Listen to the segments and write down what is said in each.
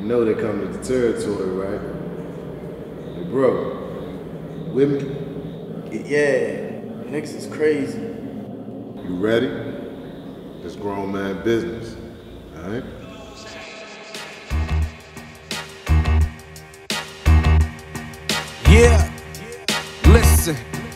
You know they come with the territory, right? Hey, bro, with me? Yeah, niggas is crazy. You ready? It's grown man business, alright? Yeah, listen,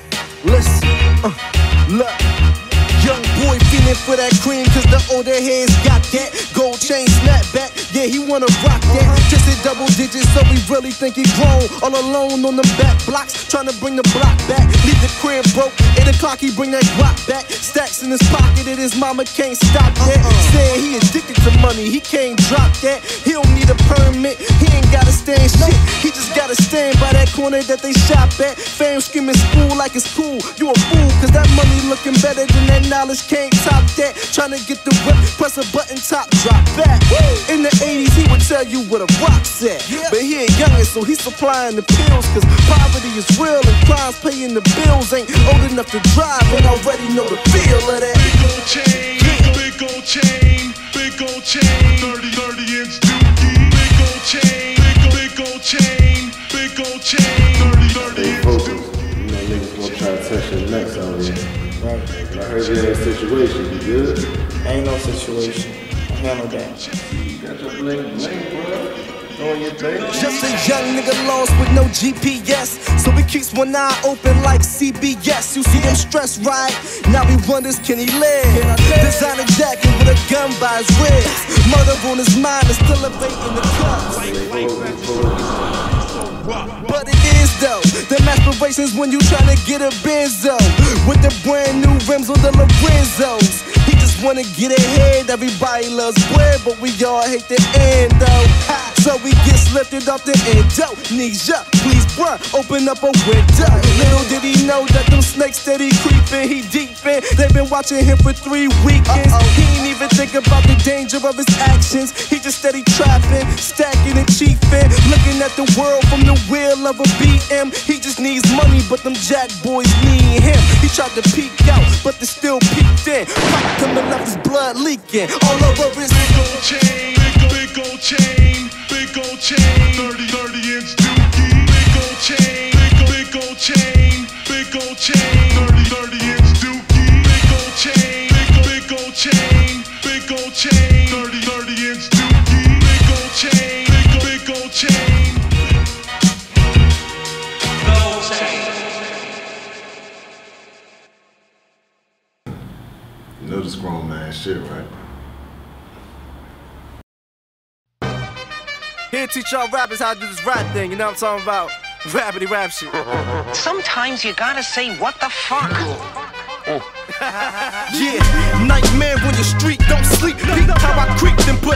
look. Young boy feeling for that cream, cause the older heads got that gold chain snapback. Yeah, he wanna rock that. Just hit double digits, so we really think he grown. All alone on them back blocks, trying to bring the block back. Leave the crib broke, 8 o'clock he bring that guap back. Stacks in his pocket and his mama can't stop that. Saying he addicted to money, he can't drop that. He don't need a permit, he ain't gotta stand shit. He just gotta stand by that corner that they shop at. Fam screaming school like it's cool. You a fool, cause that money looking better than that knowledge, can't top that. Tryna get the whip, press a button, top drop back. In the 80s, he would tell you what a rock's at. But he ain't youngin', so he's supplying the pills. Cause poverty is real and crime's paying the bills. Ain't old enough to drive and already know the feel of that. Big gold chain, big gold chain, big gold chain, 30 inch dookie. Big gold chain, big gold chain, big gold chain, 30 Stay inch focused. dookie. You know niggas gonna try to test your necks out here. Right. I heard you had a situation, you good? Ain't no situation. I handle that. You got your bling, bro. Doing your thing. Just a young nigga lost with no GPS, so he keeps one eye open like CBS. You see him stressed, right? Now he wonders, can he live? Designer jacket with a gun by his wrist. Murder on his mind is still evading the cuffs. But it is though, them aspirations when you tryna get a Benzo with the brand new rims on the Lorenzos. He just wanna get ahead, everybody loves bread, but we all hate the end though. So we get lifted off the endo. Knees up, please bruh, open up a window. Little did he know that them snakes steady creeping, he deep in. They've been watching him for 3 weekends. He ain't even think about the danger of his actions. He just steady trapping, stacking and chiefing, looking at the world from the wheel of a BM. He just needs money, but them jack boys need him. He tried to peek out, but they still peeked in. Popped him and left his blood leaking all over his big gold chain, big gold chain, big gold chain, 30 inch dookie. Big gold chain, big gold chain, big gold chain, 30 inch dookie. Big gold chain, big gold chain, big gold chain, 30 inch dookie. Big gold chain, big gold chain. You know this grown man shit, right? Here teach y'all rappers how to do this rap thing, you know what I'm talking about? Rappity rap shit. Sometimes you gotta say what the fuck. Yeah, nightmare when your street don't sleep. Peep how I creep and put